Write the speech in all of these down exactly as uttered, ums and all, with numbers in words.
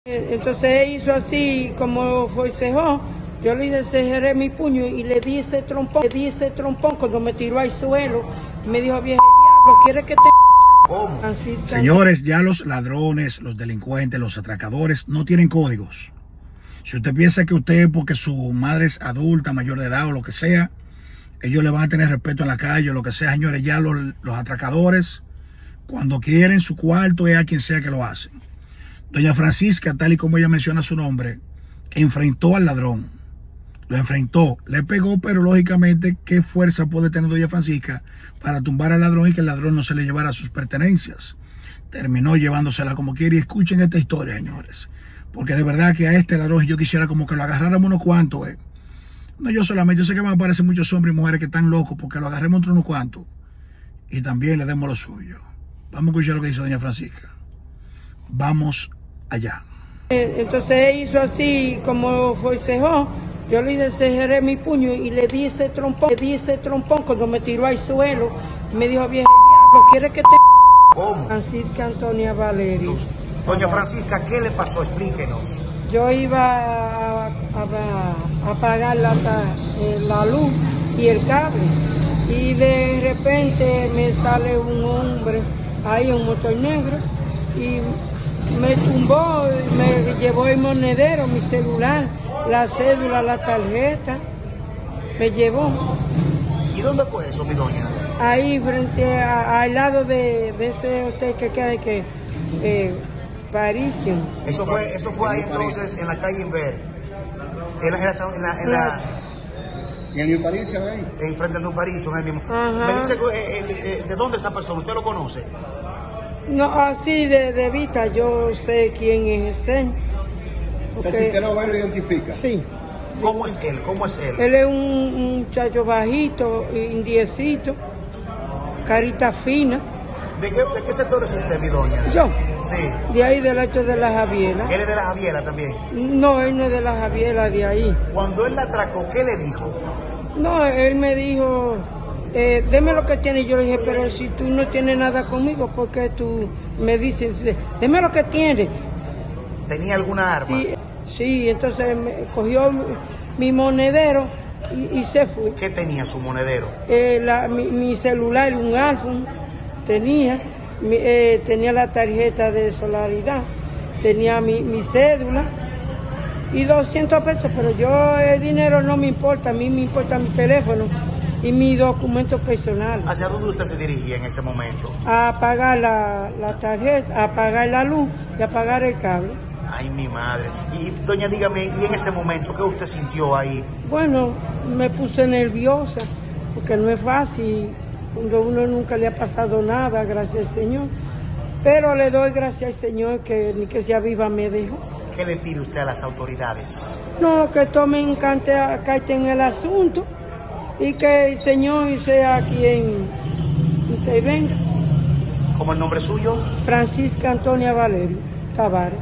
Entonces él hizo así como forcejó. Yo le descerré mi puño y le di ese trompón, le di ese trompón cuando me tiró al suelo. Me dijo, viejo diablo, ¿quieres que te...? ¿Cómo? Señores, ya los ladrones, los delincuentes, los atracadores no tienen códigos. Si usted piensa que usted, porque su madre es adulta, mayor de edad o lo que sea, ellos le van a tener respeto en la calle o lo que sea, señores, ya los, los atracadores, cuando quieren su cuarto, es a quien sea que lo hacen. Doña Francisca, tal y como ella menciona su nombre, enfrentó al ladrón. Lo enfrentó, le pegó, pero lógicamente, ¿qué fuerza puede tener doña Francisca para tumbar al ladrón y que el ladrón no se le llevara sus pertenencias? Terminó llevándosela como quiere. Y escuchen esta historia, señores, porque de verdad que a este ladrón yo quisiera como que lo agarráramos unos cuantos. Eh. No yo solamente, yo sé que me aparecen muchos hombres y mujeres que están locos porque lo agarremos entre unos cuantos y también le demos lo suyo. Vamos a escuchar lo que dice doña Francisca. Vamos allá. Entonces él hizo así como forcejó. Yo le descerré mi puño y le di ese trompón, le di ese trompón cuando me tiró al suelo. Me dijo, viejo diablo, ¿quieres que te...? ¿Cómo? Francisca Antonia Valerio. Doña Francisca, ¿qué le pasó? Explíquenos. Yo iba a, a, a apagar la, la luz y el cable. Y de repente me sale un hombre, ahí un motor negro, y me tumbó, me llevó el monedero, mi celular, la cédula, la tarjeta, me llevó. ¿Y dónde fue eso, mi doña? Ahí frente a, al lado de, de ese hotel que queda que eh, Parisian. Eso fue, eso fue ahí entonces en la calle Inver, en la, en la, en la, ¿Y en el Parisian ahí? En frente al New Parisian, ahí mismo. Ajá. Me dice eh, de, de dónde esa persona, ¿usted lo conoce? No, así de, de vista, yo sé quién es ese. O sea, si usted lo ve, lo identifica. Sí. ¿Cómo es él? ¿Cómo es él? Él es un, un muchacho bajito, indiecito, carita fina. ¿De qué, ¿De qué sector es usted, mi doña? Yo. Sí. De ahí del hecho de la Javiera. ¿Él es de la Javiera también? No, él no es de la Javiera, de ahí. Cuando él la atracó, ¿qué le dijo? No, él me dijo, eh, deme lo que tiene. Yo le dije, pero si tú no tienes nada conmigo, ¿por qué tú me dices, deme lo que tiene? ¿Tenía alguna arma? Sí, sí, entonces me cogió mi monedero y, y se fue. ¿Qué tenía su monedero? Eh, la, mi, mi celular, un iPhone, tenía, mi, eh, tenía la tarjeta de Solidaridad, tenía mi, mi cédula y doscientos pesos, pero yo el dinero no me importa, a mí me importa mi teléfono y mi documento personal. ¿Hacia dónde usted se dirigía en ese momento? A pagar la, la tarjeta, a pagar la luz y a pagar el cable. Ay, mi madre. Y, doña, dígame, ¿y en ese momento qué usted sintió ahí? Bueno, me puse nerviosa, porque no es fácil, cuando uno nunca le ha pasado nada, gracias al Señor. Pero le doy gracias al Señor que ni que sea viva me dejó. ¿Qué le pide usted a las autoridades? No, que tomen carta en el asunto y que el Señor sea quien intervenga. ¿Cómo el nombre suyo? Francisca Antonia Valerio Tavares.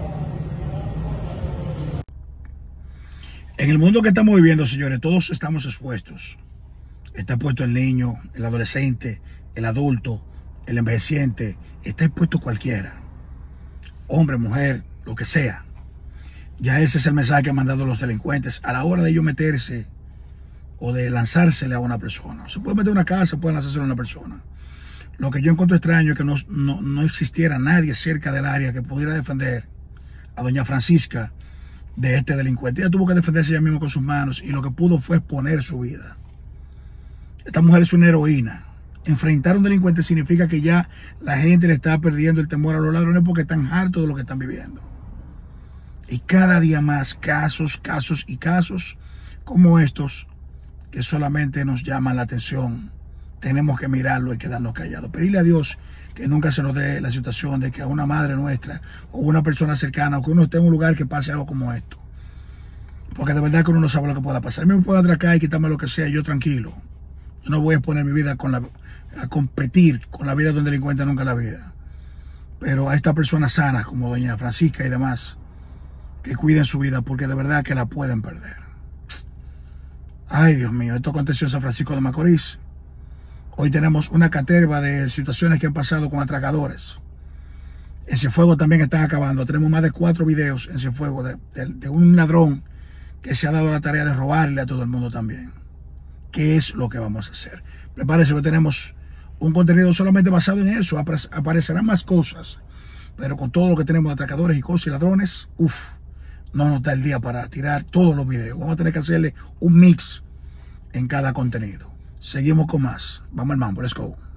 En el mundo que estamos viviendo, señores, todos estamos expuestos. Está expuesto el niño, el adolescente, el adulto, el envejeciente. Está expuesto cualquiera. Hombre, mujer, lo que sea. Ya ese es el mensaje que han mandado los delincuentes a la hora de ellos meterse o de lanzársele a una persona. Se puede meter a una casa, puede lanzársele a una persona. Lo que yo encuentro extraño es que no, no, no existiera nadie cerca del área que pudiera defender a doña Francisca de este delincuente. Ella tuvo que defenderse ella misma con sus manos y lo que pudo fue exponer su vida. Esta mujer es una heroína. Enfrentar a un delincuente significa que ya la gente le está perdiendo el temor a los ladrones porque están hartos de lo que están viviendo. Y cada día más casos, casos y casos como estos que solamente nos llaman la atención. Tenemos que mirarlo y quedarnos callados. Pedirle a Dios que nunca se nos dé la situación de que a una madre nuestra o una persona cercana o que uno esté en un lugar que pase algo como esto. Porque de verdad que uno no sabe lo que pueda pasar. A mí me puede atracar y quitarme lo que sea, yo tranquilo. Yo no voy a poner mi vida con la, a competir con la vida de un delincuente nunca en la vida. Pero a estas personas sanas como doña Francisca y demás, que cuiden su vida porque de verdad que la pueden perder. Ay, Dios mío, esto aconteció en San Francisco de Macorís. Hoy tenemos una caterva de situaciones que han pasado con atracadores. En Cienfuegos también están acabando. Tenemos más de cuatro videos en Cienfuegos de, de, de un ladrón que se ha dado la tarea de robarle a todo el mundo también. ¿Qué es lo que vamos a hacer? Prepárense que tenemos un contenido solamente basado en eso. Aparecerán más cosas. Pero con todo lo que tenemos de atracadores y cosas y ladrones, uff, no nos da el día para tirar todos los videos. Vamos a tener que hacerle un mix en cada contenido. Seguimos con más. Vamos al mambo, let's go.